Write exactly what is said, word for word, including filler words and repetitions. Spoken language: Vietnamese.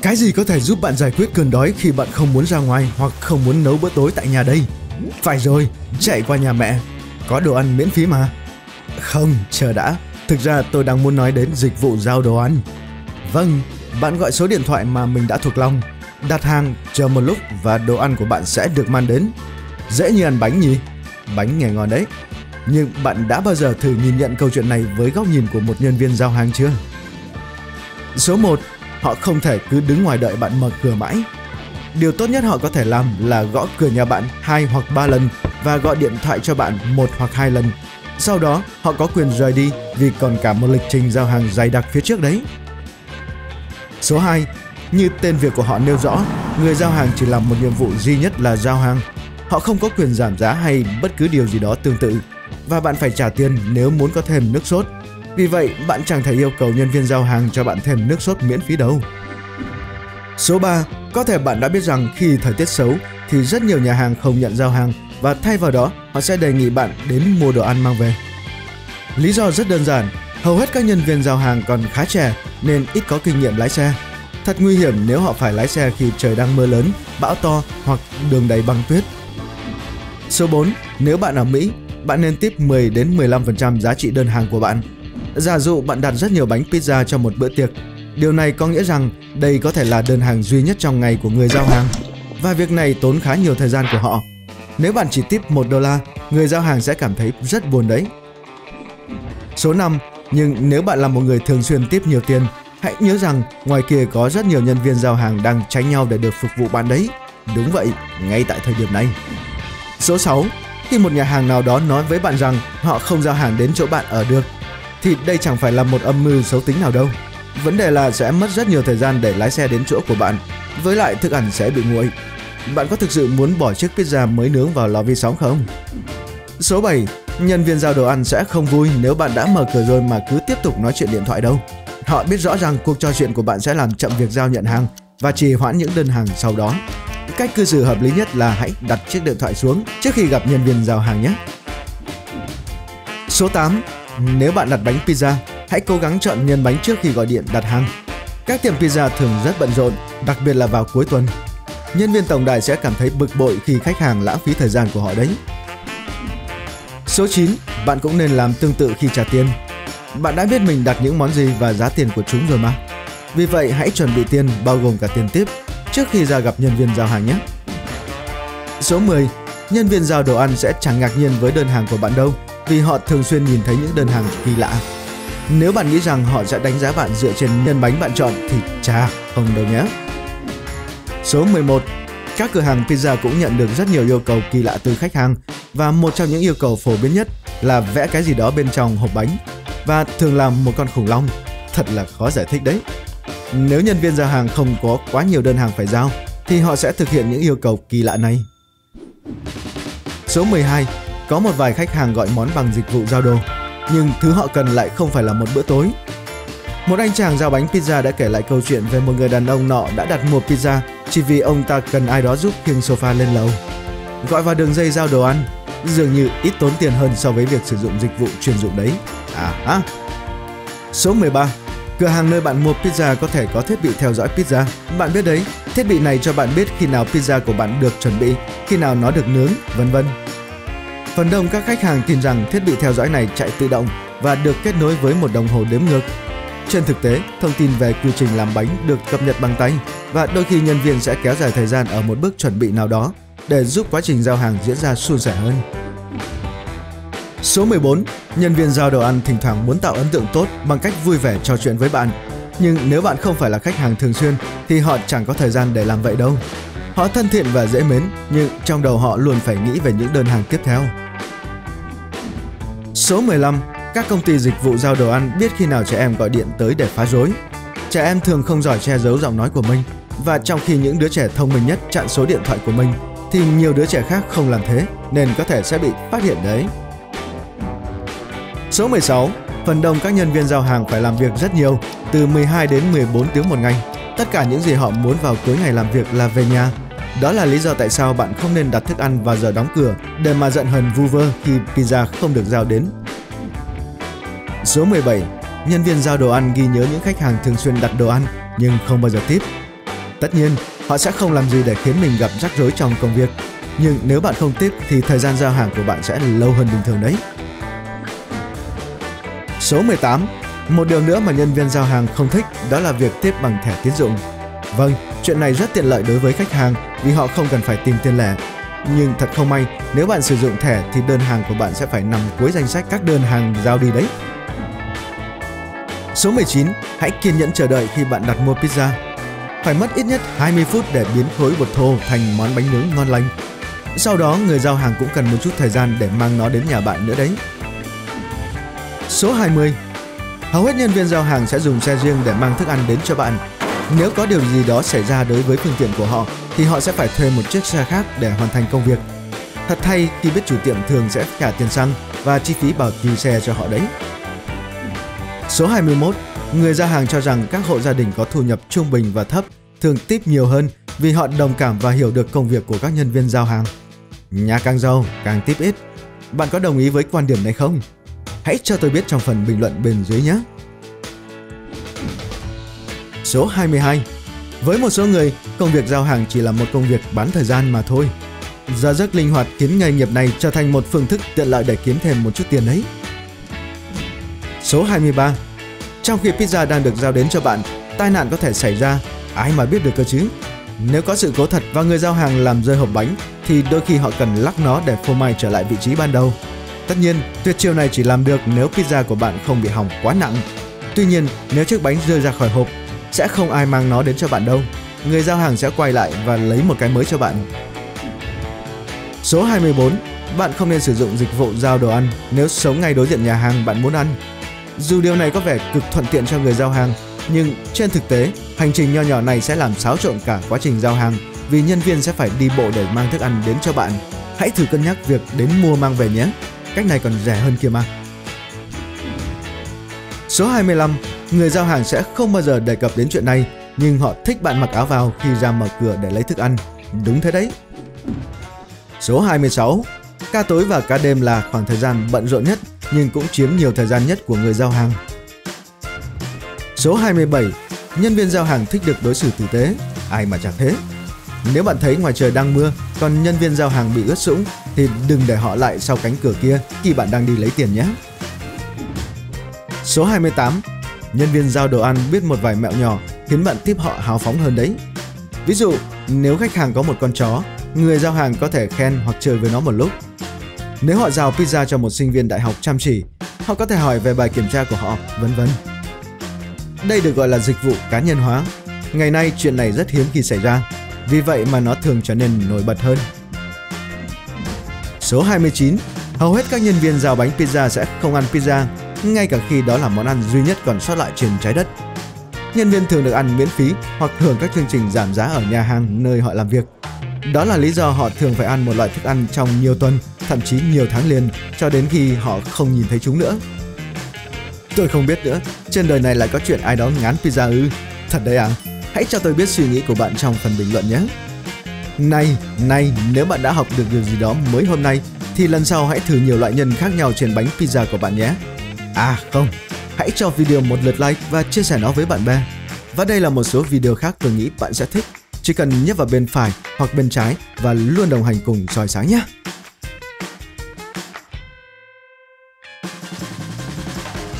Cái gì có thể giúp bạn giải quyết cơn đói khi bạn không muốn ra ngoài hoặc không muốn nấu bữa tối tại nhà đây? Phải rồi, chạy qua nhà mẹ. Có đồ ăn miễn phí mà. Không, chờ đã. Thực ra tôi đang muốn nói đến dịch vụ giao đồ ăn. Vâng, bạn gọi số điện thoại mà mình đã thuộc lòng, đặt hàng, chờ một lúc và đồ ăn của bạn sẽ được mang đến. Dễ như ăn bánh nhỉ? Bánh nghe ngon đấy. Nhưng bạn đã bao giờ thử nhìn nhận câu chuyện này với góc nhìn của một nhân viên giao hàng chưa? Số một, họ không thể cứ đứng ngoài đợi bạn mở cửa mãi. Điều tốt nhất họ có thể làm là gõ cửa nhà bạn hai hoặc ba lần và gọi điện thoại cho bạn một hoặc hai lần. Sau đó, họ có quyền rời đi vì còn cả một lịch trình giao hàng dày đặc phía trước đấy. Số hai, như tên việc của họ nêu rõ, người giao hàng chỉ làm một nhiệm vụ duy nhất là giao hàng. Họ không có quyền giảm giá hay bất cứ điều gì đó tương tự. Và bạn phải trả tiền nếu muốn có thêm nước sốt. Vì vậy, bạn chẳng thể yêu cầu nhân viên giao hàng cho bạn thêm nước sốt miễn phí đâu. Số ba, có thể bạn đã biết rằng khi thời tiết xấu thì rất nhiều nhà hàng không nhận giao hàng và thay vào đó họ sẽ đề nghị bạn đến mua đồ ăn mang về. Lý do rất đơn giản, hầu hết các nhân viên giao hàng còn khá trẻ nên ít có kinh nghiệm lái xe. Thật nguy hiểm nếu họ phải lái xe khi trời đang mưa lớn, bão to hoặc đường đầy băng tuyết. Số bốn, nếu bạn ở Mỹ, bạn nên tip mười đến mười lăm phần trăm giá trị đơn hàng của bạn. Giả dụ bạn đặt rất nhiều bánh pizza cho một bữa tiệc. Điều này có nghĩa rằng đây có thể là đơn hàng duy nhất trong ngày của người giao hàng. Và việc này tốn khá nhiều thời gian của họ. Nếu bạn chỉ tip một đô la, người giao hàng sẽ cảm thấy rất buồn đấy. Số năm, nhưng nếu bạn là một người thường xuyên tip nhiều tiền, hãy nhớ rằng ngoài kia có rất nhiều nhân viên giao hàng đang tránh nhau để được phục vụ bạn đấy. Đúng vậy, ngay tại thời điểm này. Số sáu, khi một nhà hàng nào đó nói với bạn rằng họ không giao hàng đến chỗ bạn ở được, thì đây chẳng phải là một âm mưu xấu tính nào đâu. Vấn đề là sẽ mất rất nhiều thời gian để lái xe đến chỗ của bạn, với lại thức ăn sẽ bị nguội. Bạn có thực sự muốn bỏ chiếc pizza mới nướng vào lò vi sóng không? Số bảy, nhân viên giao đồ ăn sẽ không vui nếu bạn đã mở cửa rồi mà cứ tiếp tục nói chuyện điện thoại đâu. Họ biết rõ rằng cuộc trò chuyện của bạn sẽ làm chậm việc giao nhận hàng và trì hoãn những đơn hàng sau đó. Cách cư xử hợp lý nhất là hãy đặt chiếc điện thoại xuống trước khi gặp nhân viên giao hàng nhé. Số tám, nếu bạn đặt bánh pizza, hãy cố gắng chọn nhân bánh trước khi gọi điện đặt hàng. Các tiệm pizza thường rất bận rộn, đặc biệt là vào cuối tuần. Nhân viên tổng đài sẽ cảm thấy bực bội khi khách hàng lãng phí thời gian của họ đấy. Số chín, bạn cũng nên làm tương tự khi trả tiền. Bạn đã biết mình đặt những món gì và giá tiền của chúng rồi mà. Vì vậy hãy chuẩn bị tiền bao gồm cả tiền tip trước khi ra gặp nhân viên giao hàng nhé. Số mười, nhân viên giao đồ ăn sẽ chẳng ngạc nhiên với đơn hàng của bạn đâu, vì họ thường xuyên nhìn thấy những đơn hàng kỳ lạ. Nếu bạn nghĩ rằng họ sẽ đánh giá bạn dựa trên nhân bánh bạn chọn thì chà, không đâu nhé. Số mười một, các cửa hàng pizza cũng nhận được rất nhiều yêu cầu kỳ lạ từ khách hàng, và một trong những yêu cầu phổ biến nhất là vẽ cái gì đó bên trong hộp bánh, và thường là một con khủng long. Thật là khó giải thích đấy. Nếu nhân viên giao hàng không có quá nhiều đơn hàng phải giao thì họ sẽ thực hiện những yêu cầu kỳ lạ này. Số mười hai, có một vài khách hàng gọi món bằng dịch vụ giao đồ, nhưng thứ họ cần lại không phải là một bữa tối. Một anh chàng giao bánh pizza đã kể lại câu chuyện về một người đàn ông nọ đã đặt mua pizza chỉ vì ông ta cần ai đó giúp khiêng sofa lên lầu. Gọi vào đường dây giao đồ ăn dường như ít tốn tiền hơn so với việc sử dụng dịch vụ chuyên dụng đấy. À ha. Số mười ba, cửa hàng nơi bạn mua pizza có thể có thiết bị theo dõi pizza. Bạn biết đấy, thiết bị này cho bạn biết khi nào pizza của bạn được chuẩn bị, khi nào nó được nướng, vân vân. Phần đông các khách hàng tin rằng thiết bị theo dõi này chạy tự động và được kết nối với một đồng hồ đếm ngược. Trên thực tế, thông tin về quy trình làm bánh được cập nhật bằng tay, và đôi khi nhân viên sẽ kéo dài thời gian ở một bước chuẩn bị nào đó để giúp quá trình giao hàng diễn ra suôn sẻ hơn. Số mười bốn, nhân viên giao đồ ăn thỉnh thoảng muốn tạo ấn tượng tốt bằng cách vui vẻ trò chuyện với bạn. Nhưng nếu bạn không phải là khách hàng thường xuyên thì họ chẳng có thời gian để làm vậy đâu. Họ thân thiện và dễ mến, nhưng trong đầu họ luôn phải nghĩ về những đơn hàng tiếp theo. Số mười lăm, các công ty dịch vụ giao đồ ăn biết khi nào trẻ em gọi điện tới để phá rối. Trẻ em thường không giỏi che giấu giọng nói của mình, và trong khi những đứa trẻ thông minh nhất chặn số điện thoại của mình thì nhiều đứa trẻ khác không làm thế, nên có thể sẽ bị phát hiện đấy. Số mười sáu, phần đông các nhân viên giao hàng phải làm việc rất nhiều, từ mười hai đến mười bốn tiếng một ngày. Tất cả những gì họ muốn vào cuối ngày làm việc là về nhà. Đó là lý do tại sao bạn không nên đặt thức ăn vào giờ đóng cửa để mà giận hờn vu vơ khi pizza không được giao đến. Số mười bảy, nhân viên giao đồ ăn ghi nhớ những khách hàng thường xuyên đặt đồ ăn nhưng không bao giờ tip. Tất nhiên, họ sẽ không làm gì để khiến mình gặp rắc rối trong công việc. Nhưng nếu bạn không tip thì thời gian giao hàng của bạn sẽ lâu hơn bình thường đấy. Số mười tám. Một điều nữa mà nhân viên giao hàng không thích đó là việc tip bằng thẻ tín dụng. Vâng, chuyện này rất tiện lợi đối với khách hàng vì họ không cần phải tìm tiền lẻ. Nhưng thật không may, nếu bạn sử dụng thẻ thì đơn hàng của bạn sẽ phải nằm cuối danh sách các đơn hàng giao đi đấy. Số mười chín. Hãy kiên nhẫn chờ đợi khi bạn đặt mua pizza. Phải mất ít nhất hai mươi phút để biến khối bột thô thành món bánh nướng ngon lành. Sau đó, người giao hàng cũng cần một chút thời gian để mang nó đến nhà bạn nữa đấy. Số hai mươi. Hầu hết nhân viên giao hàng sẽ dùng xe riêng để mang thức ăn đến cho bạn. Nếu có điều gì đó xảy ra đối với phương tiện của họ thì họ sẽ phải thuê một chiếc xe khác để hoàn thành công việc. Thật thay khi biết chủ tiệm thường sẽ trả tiền xăng và chi phí bảo trì xe cho họ đấy. Số hai mươi mốt. Người giao hàng cho rằng các hộ gia đình có thu nhập trung bình và thấp thường tip nhiều hơn vì họ đồng cảm và hiểu được công việc của các nhân viên giao hàng. Nhà càng giàu càng tip ít. Bạn có đồng ý với quan điểm này không? Hãy cho tôi biết trong phần bình luận bên dưới nhé. Số hai mươi hai. Với một số người, công việc giao hàng chỉ là một công việc bán thời gian mà thôi. Giờ giấc linh hoạt khiến nghề nghiệp này trở thành một phương thức tiện lợi để kiếm thêm một chút tiền đấy. Số hai mươi ba. Trong khi pizza đang được giao đến cho bạn, tai nạn có thể xảy ra, ai mà biết được cơ chứ. Nếu có sự cố thật và người giao hàng làm rơi hộp bánh thì đôi khi họ cần lắc nó để phô mai trở lại vị trí ban đầu. Tất nhiên, tuyệt chiêu này chỉ làm được nếu pizza của bạn không bị hỏng quá nặng. Tuy nhiên, nếu chiếc bánh rơi ra khỏi hộp, sẽ không ai mang nó đến cho bạn đâu. Người giao hàng sẽ quay lại và lấy một cái mới cho bạn. Số hai mươi bốn. Bạn không nên sử dụng dịch vụ giao đồ ăn nếu sống ngay đối diện nhà hàng bạn muốn ăn. Dù điều này có vẻ cực thuận tiện cho người giao hàng, nhưng trên thực tế, hành trình nho nhỏ này sẽ làm xáo trộn cả quá trình giao hàng vì nhân viên sẽ phải đi bộ để mang thức ăn đến cho bạn. Hãy thử cân nhắc việc đến mua mang về nhé. Cách này còn rẻ hơn kia mà. Số hai mươi lăm. Người giao hàng sẽ không bao giờ đề cập đến chuyện này, nhưng họ thích bạn mặc áo vào khi ra mở cửa để lấy thức ăn. Đúng thế đấy. Số hai mươi sáu. Ca tối và ca đêm là khoảng thời gian bận rộn nhất, nhưng cũng chiếm nhiều thời gian nhất của người giao hàng. Số hai mươi bảy. Nhân viên giao hàng thích được đối xử tử tế. Ai mà chẳng thế. Nếu bạn thấy ngoài trời đang mưa, còn nhân viên giao hàng bị ướt sũng, thì đừng để họ lại sau cánh cửa kia khi bạn đang đi lấy tiền nhé. Số hai mươi tám. Nhân viên giao đồ ăn biết một vài mẹo nhỏ khiến bạn tip họ hào phóng hơn đấy. Ví dụ, nếu khách hàng có một con chó, người giao hàng có thể khen hoặc chơi với nó một lúc. Nếu họ giao pizza cho một sinh viên đại học chăm chỉ, họ có thể hỏi về bài kiểm tra của họ, vân vân. Đây được gọi là dịch vụ cá nhân hóa. Ngày nay chuyện này rất hiếm khi xảy ra, vì vậy mà nó thường trở nên nổi bật hơn. Số hai mươi chín. Hầu hết các nhân viên giao bánh pizza sẽ không ăn pizza, ngay cả khi đó là món ăn duy nhất còn sót lại trên trái đất. Nhân viên thường được ăn miễn phí hoặc hưởng các chương trình giảm giá ở nhà hàng nơi họ làm việc. Đó là lý do họ thường phải ăn một loại thức ăn trong nhiều tuần, thậm chí nhiều tháng liền, cho đến khi họ không nhìn thấy chúng nữa. Tôi không biết nữa, trên đời này lại có chuyện ai đó ngán pizza ư? Thật đấy à? Hãy cho tôi biết suy nghĩ của bạn trong phần bình luận nhé. Này, này, nếu bạn đã học được điều gì đó mới hôm nay, thì lần sau hãy thử nhiều loại nhân khác nhau trên bánh pizza của bạn nhé. À không, hãy cho video một lượt like và chia sẻ nó với bạn bè. Và đây là một số video khác tôi nghĩ bạn sẽ thích. Chỉ cần nhấp vào bên phải hoặc bên trái và luôn đồng hành cùng soi sáng nhé.